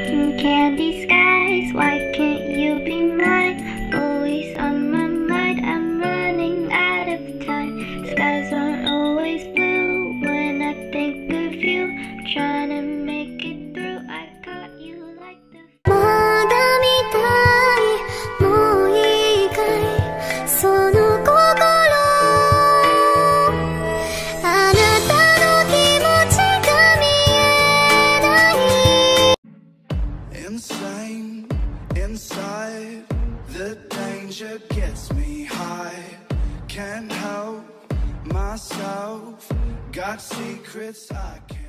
in candy skies. Why can't you be mine? Always on my mind, I'm running out of time. Skies aren't always blue when I think of you. Trying to make it through, I got you like the Insane, inside, the danger gets me high. Can't help myself, got secrets I can't